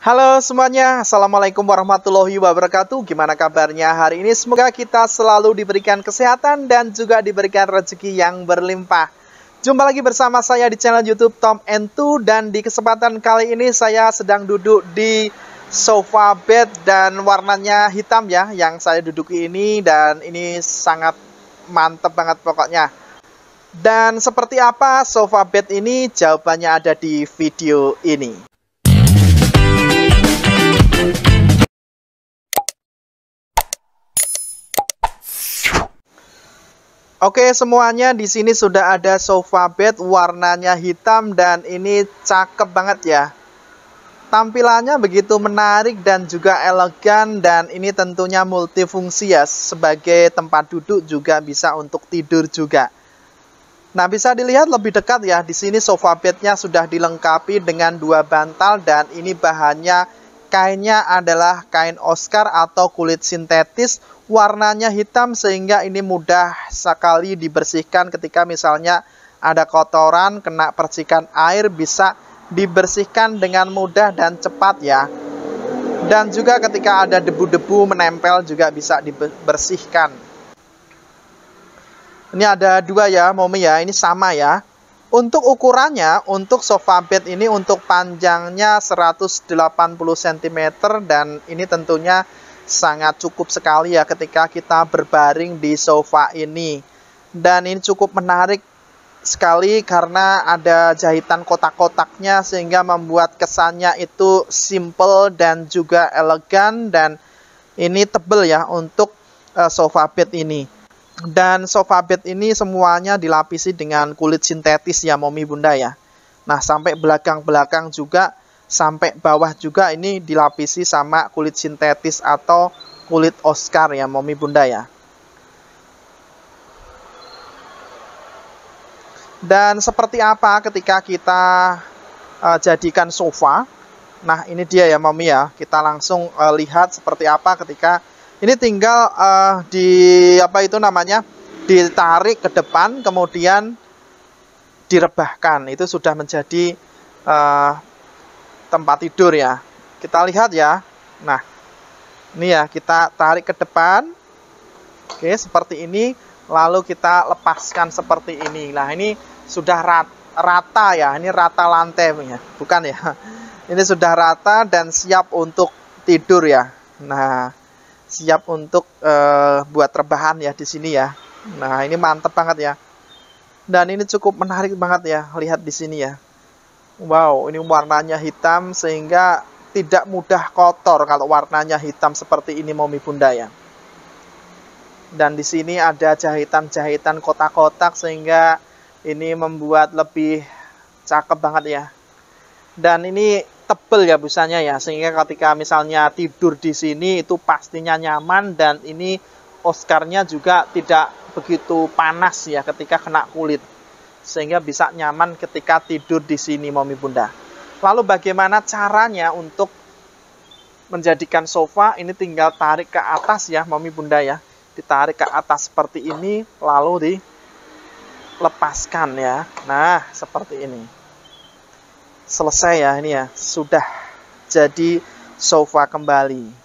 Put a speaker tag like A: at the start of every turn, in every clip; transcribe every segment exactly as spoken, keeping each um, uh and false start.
A: Halo semuanya, Assalamualaikum warahmatullahi wabarakatuh. Gimana kabarnya hari ini? Semoga kita selalu diberikan kesehatan dan juga diberikan rezeki yang berlimpah. Jumpa lagi bersama saya di channel YouTube Tom and Two. Dan di kesempatan kali ini saya sedang duduk di sofa bed dan warnanya hitam ya, yang saya duduki ini. Dan ini sangat mantep banget pokoknya. Dan seperti apa sofa bed ini? Jawabannya ada di video ini. Oke, semuanya di sini sudah ada sofa bed warnanya hitam dan ini cakep banget ya. Tampilannya begitu menarik dan juga elegan, dan ini tentunya multifungsi ya, sebagai tempat duduk juga bisa untuk tidur juga. Nah, bisa dilihat lebih dekat ya. Di sini sofa bednya sudah dilengkapi dengan dua bantal, dan ini bahannya kainnya adalah kain Oscar atau kulit sintetis. Warnanya hitam sehingga ini mudah sekali dibersihkan ketika misalnya ada kotoran, kena percikan air, bisa dibersihkan dengan mudah dan cepat ya. Dan juga ketika ada debu-debu menempel juga bisa dibersihkan. Ini ada dua ya, Momi ya, ini sama ya. Untuk ukurannya, untuk sofa bed ini untuk panjangnya seratus delapan puluh sentimeter, dan ini tentunya sangat cukup sekali ya ketika kita berbaring di sofa ini. Dan ini cukup menarik sekali karena ada jahitan kotak-kotaknya sehingga membuat kesannya itu simple dan juga elegan, dan ini tebel ya untuk uh, sofa bed ini. Dan sofa bed ini semuanya dilapisi dengan kulit sintetis ya Momi Bunda ya. Nah, sampai belakang-belakang juga, sampai bawah juga ini dilapisi sama kulit sintetis atau kulit Oscar ya Momi Bunda ya. Dan seperti apa ketika kita uh, jadikan sofa. Nah, ini dia ya Momi ya. Kita langsung uh, lihat seperti apa ketika ini tinggal uh, di apa itu namanya? Ditarik ke depan kemudian direbahkan. Itu sudah menjadi uh, tempat tidur ya. Kita lihat ya. Nah, ini ya, kita tarik ke depan. Oke, seperti ini. Lalu kita lepaskan seperti ini. Nah, ini sudah rata ya. Ini rata lantai ya. Bukan ya. Ini sudah rata dan siap untuk tidur ya. Nah, siap untuk uh, buat rebahan ya di sini ya. Nah, ini mantep banget ya. Dan ini cukup menarik banget ya. Lihat di sini ya. Wow, ini warnanya hitam sehingga tidak mudah kotor kalau warnanya hitam seperti ini Momi Bunda ya. Dan di sini ada jahitan-jahitan kotak-kotak sehingga ini membuat lebih cakep banget ya. Dan ini tebel ya busanya ya, sehingga ketika misalnya tidur di sini itu pastinya nyaman, dan ini Oscarnya juga tidak begitu panas ya ketika kena kulit. Sehingga bisa nyaman ketika tidur di sini Momi Bunda. Lalu bagaimana caranya untuk menjadikan sofa? Ini tinggal tarik ke atas ya Momi Bunda ya. Ditarik ke atas seperti ini, lalu dilepaskan ya. Nah, seperti ini. Selesai ya ini ya. Sudah jadi sofa kembali.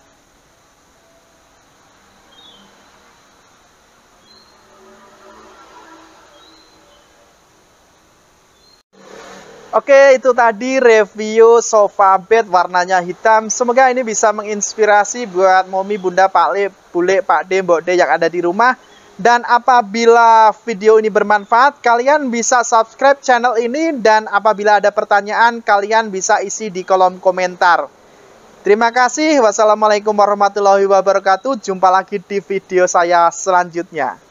A: Oke, itu tadi review sofa bed warnanya hitam. Semoga ini bisa menginspirasi buat Momi Bunda, Pak Le, Bule, Pak De, Mbok De yang ada di rumah. Dan apabila video ini bermanfaat, kalian bisa subscribe channel ini. Dan apabila ada pertanyaan, kalian bisa isi di kolom komentar. Terima kasih. Wassalamualaikum warahmatullahi wabarakatuh. Jumpa lagi di video saya selanjutnya.